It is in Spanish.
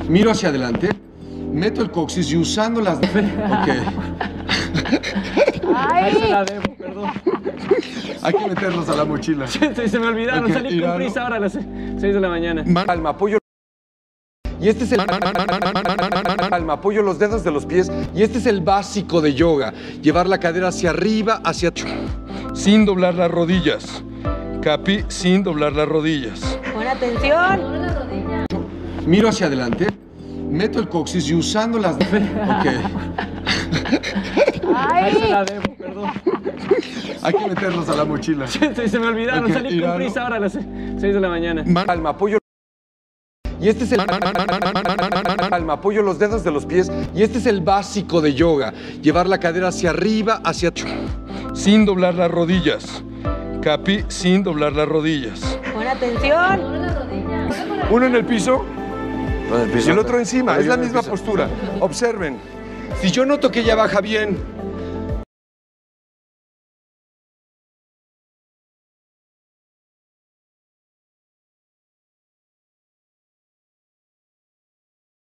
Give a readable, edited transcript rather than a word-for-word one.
Miro hacia adelante, meto el coxis y usando las... Ok. Ahí se la debo, perdón. Hay que meterlos a la mochila. Se me olvidaron, Ok, salí con prisa ahora a las 6 de la mañana. Palma, apoyo. Y este es el... Palma, apoyo los dedos de los pies. Y este es el básico de yoga. Llevar la cadera hacia arriba, hacia... Sin doblar las rodillas. Capi, sin doblar las rodillas. Buena atención. Miro hacia adelante, meto el coxis y usando las... Ok. Ahí se la debo, perdón. Hay que meterlos a la mochila. Se me olvidaron, Ok, salí con prisa ahora a las 6 de la mañana. Palma, apoyo. Y este es el... Palma, apoyo los dedos de los pies. Y este es el básico de yoga. Llevar la cadera hacia arriba, hacia... Sin doblar las rodillas. Capi, sin doblar las rodillas. Buena atención. Uno en el piso En el piso. y el otro encima. Pero Es yo la en el misma piso. postura. Observen. Si yo noto que ella baja bien